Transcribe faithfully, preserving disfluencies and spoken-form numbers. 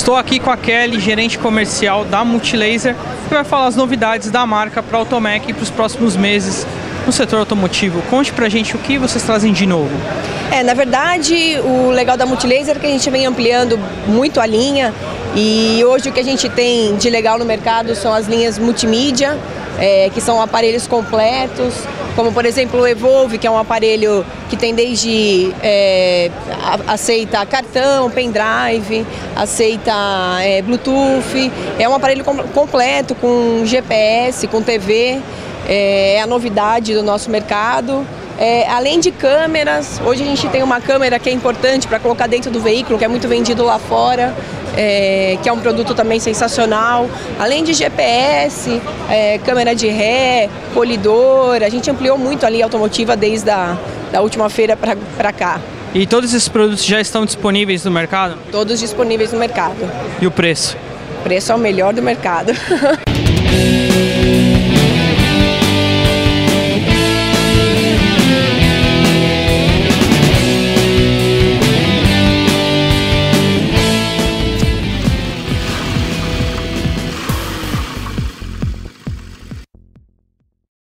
Estou aqui com a Kelly, gerente comercial da Multilaser, que vai falar as novidades da marca para a Automec para os próximos meses no setor automotivo. Conte pra gente o que vocês trazem de novo. É, na verdade, o legal da Multilaser é que a gente vem ampliando muito a linha e hoje o que a gente tem de legal no mercado são as linhas multimídia, é, que são aparelhos completos, como por exemplo o Evolve, que é um aparelho que tem desde é, aceita cartão, pendrive, aceita é, Bluetooth, é um aparelho com, completo com G P S, com T V, é a novidade do nosso mercado. É, além de câmeras, hoje a gente tem uma câmera que é importante para colocar dentro do veículo, que é muito vendido lá fora, é, que é um produto também sensacional. Além de G P S, é, câmera de ré, polidor, a gente ampliou muito a linha automotiva desde a da última feira para cá. E todos esses produtos já estão disponíveis no mercado? Todos disponíveis no mercado. E o preço? O preço é o melhor do mercado.